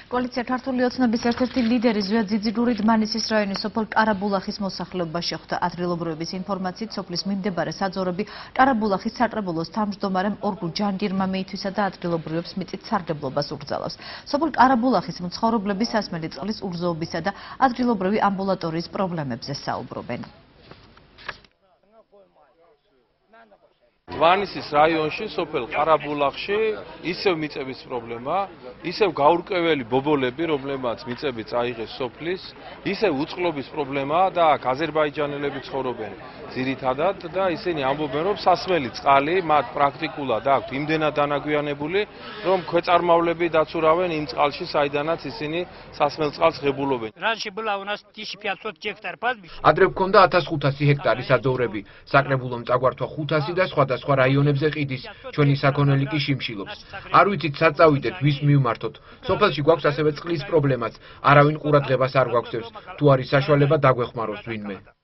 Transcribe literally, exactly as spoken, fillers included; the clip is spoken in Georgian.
კოალიცია ქართული ოცნების ერთ-ერთი ლიდერი ზვია ძიძიგური დმანისის რაიონის სოფელ კარაბულახის მოსახლეობაში ხვდა ადგილობრივების ინფორმაციით სოფლის მიმდებარე საძოვრები კარაბულახის საკრებულოს თავმჯდომარემ ორგულ ჯანგირმა მიითვისა და ადგილობრივებს მიწით სარგებლობას ურძალავს. სოფელ კარაბულახის მცხოვრებლები სასმელი წყლის უგზოობისა და ადგილობრივი ამბულატორიის პრობლემებზე საუბრობენ. დმანისის რაიონში, სოფელ ყარაბულახში ისევ მიწების პრობლემა, ისევ გაურკვეველი ბობოლები, რომლებმაც მიწები წაიღეს სოფლის, ისევ უწყლობის პრობლემაა და აქ აზერბაიჯანელები ცხოვრობენ ძირითადად და ისინი ამბობენ, რომ სასმელი წყალი მათ პრაქტიკულად აქვთ იმდენად დანაგვიანებული, რომ ქვეწარმავლები დაცურავენ იმ წყალში, საიდანაც ისინი სასმელ წყალს ღებულობენ. ადრე გვქონდა ათას ხუთასი ჰექტარი საძოვრები, საკრებულომ წაგვართვა ხუთასი და სხვა სხვა რაიონებზე ყიდის, ჩვენი საქონელი კი შიმშილობს. არ ვიცით სად წავიდეთ, ვის მივმართოთ. სოფელში გვაქვს ასევე წყლის პრობლემაც, არავინ ყურადღებას არ გვაქცევს, თუ არის საშუალება დაგვეხმაროს ვინმე.